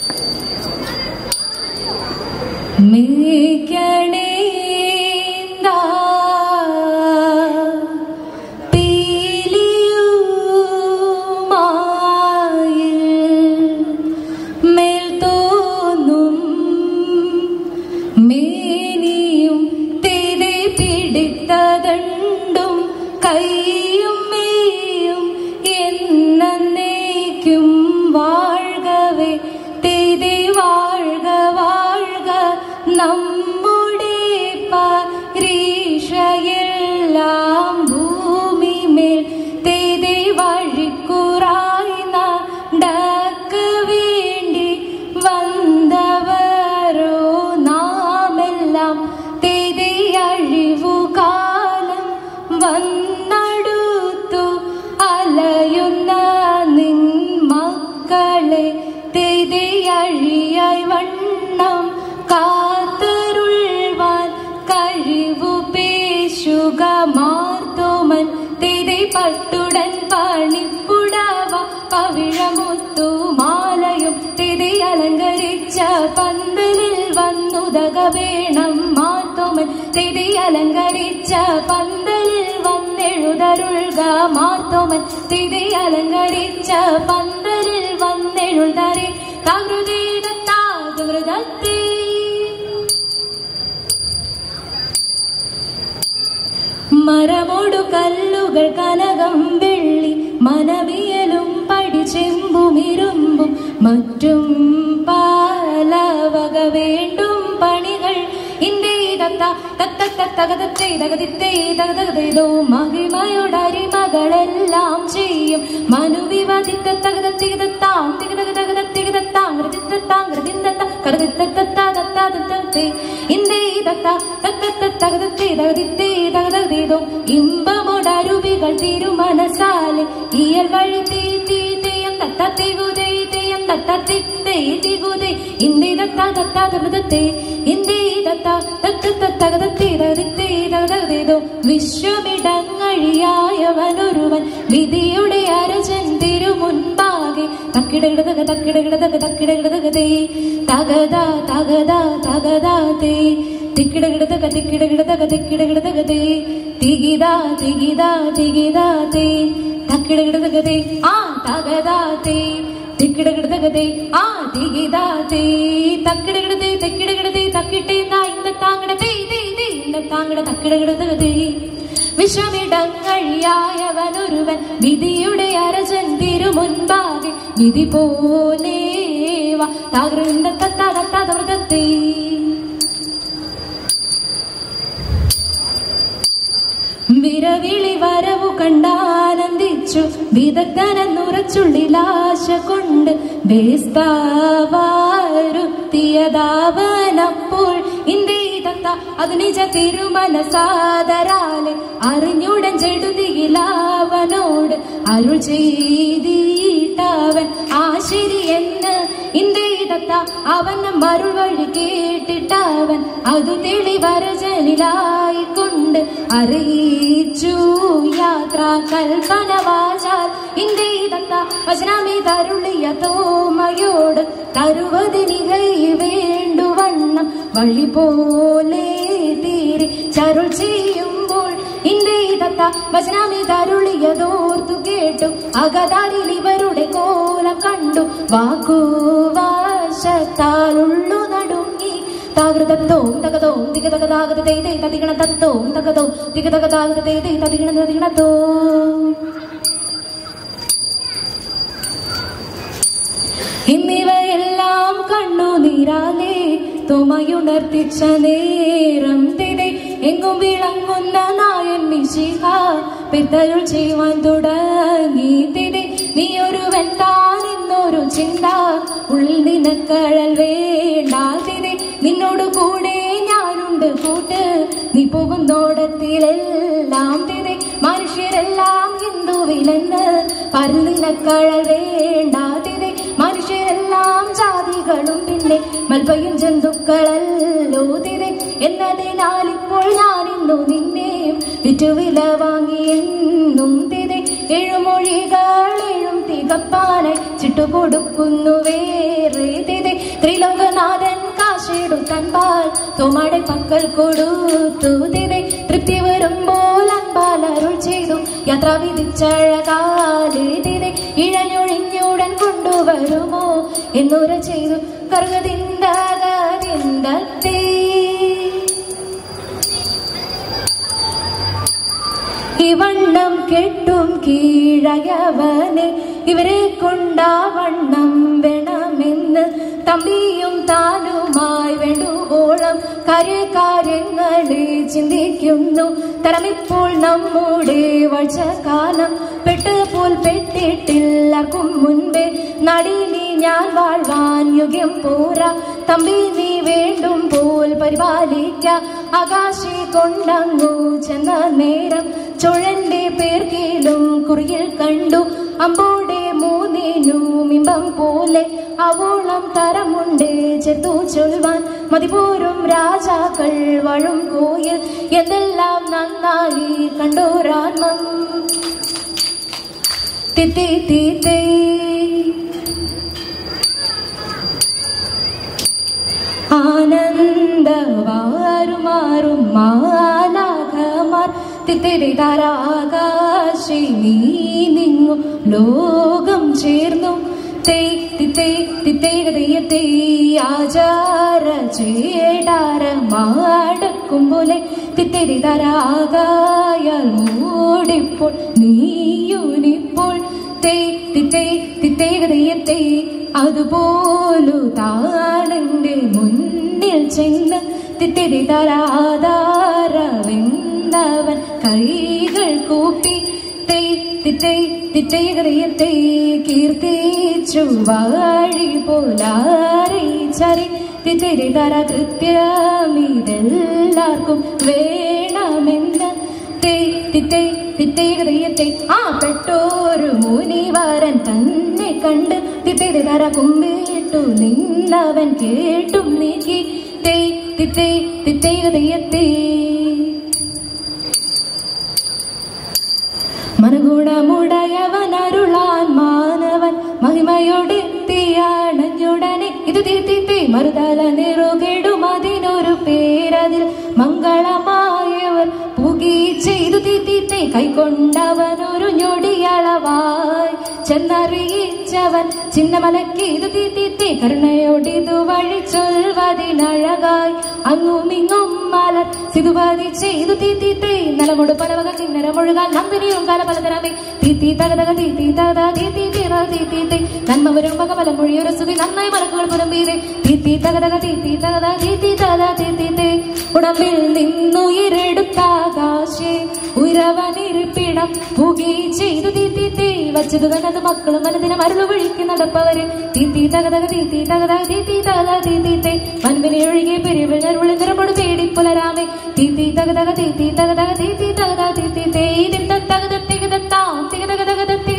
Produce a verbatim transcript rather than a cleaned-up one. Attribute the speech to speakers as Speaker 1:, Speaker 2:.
Speaker 1: പട്ടുടൻ പണിപ്പുടവ പവിഴമുത്തു മാലയും തിരി അലങ്കരിച്ച പന്തലിൽ വന്നുതക വേണം മാർത്തോമൻ തിരി അലങ്കരിച്ച പന്തലിൽ വന്നെഴുതരുൾക മാർത്തോമൻ തിരി അലങ്കരിച്ച പന്തലിൽ വന്നെഴുതരെ തകൃതീരത്താകൃതത്തെ മരമോടു കല്ലുകൾ കനകം വെള്ളി മനവിയലും പടിച്ചെമ്പും ഇരുമ്പും മറ്റും പലവക വേണ്ടും പണികൾ മഹിമയോടരിമകളെല്ലാം ചെയ്യും മനുവിവതിത്താം ഇമ്പമോടരുവികൾ തിരുമനസാലെ ഇയൽ വഴി തീ തീ തെയ്യം തത്തത്തികുതേ തെയ്യം തത്തത്തിത്തേ തികുതേ ഇന്ദി തത്താ തത്താ തൃതത്തെ ഇന്ദി തത്താ തത്തത്തത്തകതത്തേ തകതത്തേ തകതകതേതോ വിശ്വമിടങ്ങഴിയായവനൊരുവൻ വിധിയുടെ അരജൻ തിരുമുൻപാകെ തക്കിടകിടതക തക്കിടകിടതക തക്കിടകിടതകതേ തകതാ തകതാ തകതാ തേ തിക്കിടകിടതക തിക്കിടകിടതക തിക്കിടകിടതകതേ തികിതാ തികിതാ തികിതാ തേ തക്കിടകിടതകതേ ആ തകതാ തേ തിക്കിടകിടതകതേ ആ തികിതാ തേ തക്കിടകിടതേ തെക്കിടകിടതേ തക്കിട്ടേ നാ ഇന്ന താങ്കടതേ ദേ ദേ ഇന്ന താങ്കട തക്കിടകിടതകതേ വിശ്വമിടങ്ങഴിയായവനൊരുവൻ വിധിയുടെ അരജൻ തിരുമുൻപാകെ വിധി പോലെ വാ തകൃന്ന തത്താ തത്താ തവൃതത്തേ വിരവിളി വരവു കണ്ടാനന്ദിച്ചു വിദഗ്ധനെന്നുറച്ചുള്ളിലാശ കൊണ്ട് വേസ്താവാരുത്തിയതാവനപ്പോൾ ഇന്ദേ തത്ത അത് നിജ തിരുമനസാദരാലെ അറിഞ്ഞുടൻ ചെടുതിയിലാവനോട് അരുൾ ചെയ്തിട്ടവൻ ആശരി എന്ന് ഇന്ദേ തത്ത അവന് മരുൾ വഴി കേട്ടിട്ടവൻ അതു തെളിവരജനിലായിക്കൊണ്ട് അറിയിച്ചു യാത്ര കൽപ്പന വാചാൽ ഇന്ദേ തത്ത വചനമേ തരുളിയ തോമയോട് തരുവതിനികൈ വേണ്ടുവണ്ണം വഴി പോലെ തീരെ ചരുൾ ചെയ്യുമ്പോൾ ഇന്ദേ തത്ത വചനമേ തരുളിയതോർത്തു കേട്ടു അകതാരിൽ ഇവരുടെ കോലം കണ്ടു വാക്കുവാശത്താലുള്ളു നടുങ്ങി താകൃതത്തോം തകതോം തികതകതാകതേ തതിഗണ തത്തോം തകതോ തികതകതാകതേ തതിഗണ തതിഗണത്തോ എന്നിവയെല്ലാം കണ്ണു നീരാലേ തുമയുണർത്തിച്ച നേരം തിരെ എങ്ങും വിളങ്ങുന്ന നായൻ മിശിഹ പിതരുൾ ചെയ്യുവാൻ തുടങ്ങി തിരെ നീ ഒരുവൻ താൻ എന്നൊരു ചിന്ത ഉള്ളിൽ നിനക്കഴൽ വേണ്ട തിരെ നിന്നോട് കൂടെ ഞാനുണ്ട് കൂട്ട് നീ പോകുന്നോടത്തിലെല്ലാം തിരെ മനുഷ്യരെല്ലാം ഹിന്ദുവിലെന്ന് പരുന്നിനക്കഴൽ വേണ്ട തിരെ മനുഷ്യരെല്ലാം ജാതികളും പിന്നെ മൽപ്പയും ജന്തുക്കളല്ലോ തിരെ എന്നതിനാൽ ഇപ്പോൾ ഞാനിന്നു നിന്നെയും വിറ്റുവില വാങ്ങി എന്നും തിരെ എഴുമൊഴികൾ എഴും തികപ്പാനായി ചിട്ടുകൊടുക്കുന്നു വേറെ തിരെ ത്രിലോകനാഥൻ കാശെടുത്തൻപാൽ തോമാടെ പക്കൽ കൊടുത്തുതിരെ തൃപ്തി വരുമ്പോൾ അൻപാൽ അരുൾ ചെയ്തു യാത്ര വിധിച്ചഴകാലിതിരെ ഇഴഞ്ഞൊഴിഞ്ഞുടൻ കൊണ്ടുവരുമോ എന്നുര ചെയ്തു കറുകതിന്തകതിന്തത്തേ ഇവണ്ണം കെട്ടും കീഴയവനെ ഇവരെ കൊണ്ടാവണ്ണം വേണമെന്ന് തമ്പിയും താനുമായി വേണ്ടുവോളം കാര്യകാര്യങ്ങളെ ചിന്തിക്കുന്നു തരമിപ്പോൾ നമ്മുടെ വർഷകാലം പെട്ടുപോൽ പെട്ടിട്ടില്ലാർക്കും മുൻപേ നടിനി ഞാൻ വാഴ്വാൻ യോഗ്യം പോരാ തമ്പി നീ വേണ്ടും പോൽ പരിപാലിക്ക ആകാശി കൊണ്ടങ്ങു ചെന്ന നേരം ചോഴന്റെ പേർക്കീലും കുറിയിൽ കണ്ടു അമ്പോടെ മൂന്നിനും ഇമ്പം പോലെ അവോളം തരമുണ്ടേ ചെത്തു ചൊൽവാൻ മതിപോരും രാജാക്കൾ വാഴും കോയിൽ എന്തെല്ലാം നന്നായി കണ്ടോരാത്മം തിത്തി തീത്തേ ആനന്ദവാരുമാറും മാലാഖമാർ തിത്തിരിതാരാകാശി നീ നിങ്ങു ലോകം ചേർന്നു തിത്തേകതയത്തെ ആചാര ചേടാര മാടക്കും പോലെ തിത്തിരിതാരാകായാൽ മൂടിപ്പോൾ നീയൂനിപ്പോൾ തിത്തേകതയത്തെ അതുപോലു താണെന്റെ മുന്നിൽ ചെന്ന് തിത്തിരിതാരാധാരവെന്നവൻ കൈകൾ കൂപ്പി തിത്തേകതയത്തെ കീർത്തിച്ചു വാഴി പോലാറിച്ചറി തിത്തിരിതാര കൃത്യമിതെല്ലാവർക്കും വേണമെന്ന് തിത്തേകതയത്തെ ആ പെട്ടോരു മുനിവാരൻ തന്നെ കണ്ട് തിത്തിരിതാര കുമ്പിട്ടു നിന്നവൻ കേട്ടും നീക്കി തിത്തേകതയത്തെ മനഗുണമുടയവൻ അരുളാൻ മാനവൻ മഹിമയോടെത്തിയാണഞ്ഞുടനെ ഇത് തീർത്തിത്തെ മറുതല നിറുകെടും അതിനൊരു പേരതിൽ മംഗളമായവർ പുകി ചെയ്തു തീർത്തിത്തെ കൈക്കൊണ്ടവനൊരു ഞൊടിയളവായി ചെന്നറിയിച്ചവൻ ചിന്നമലക്ക് ഇത് തീർത്തിത്തെ കരുണയോടിതു വഴി ചൊൽവതിനഴകായി അങ്ങുമിങ്ങും മലർ സിതുപതി ചെയ്തു തീർത്തിത്തെ നലമൊടു പലവക കിന്നരമൊഴുകാൻ നന്ദിനിയും കാല പലതരമേ തീത്തി തകതക തീത്തി തകത തീത്തി തീറ തീത്തി നന്മ വരും പക പലമൊഴിയൊരു സുതി നന്നായി മലക്കുകൾ പുറമ്പീരെ തീത്തി തകതക തീത്തി തകത തീത്തി തകത തീത്തി ഉടമ്പിൽ നിന്നുയിരെടുത്താകാശേ ഉയരവനിരിപ്പിടം പുകി ചെയ്തു തീത്തി വച്ചതു തനത് മക്കളും മനദിനം അരുളു വിളിക്ക് നടപ്പവര് തീത്തി തകതക തീത്തി തകത തീത്തി തകത തീത്തി മൻപിനെ ഒഴുകി പെരുവിൽ നരുളി നിറമൊടു തേടി പുലരാമേ തീത്തി തകതക തീത്തി തകതക തീത്തി തകത തീത്തി തകത തികതത്താ തികതക തകതത്തി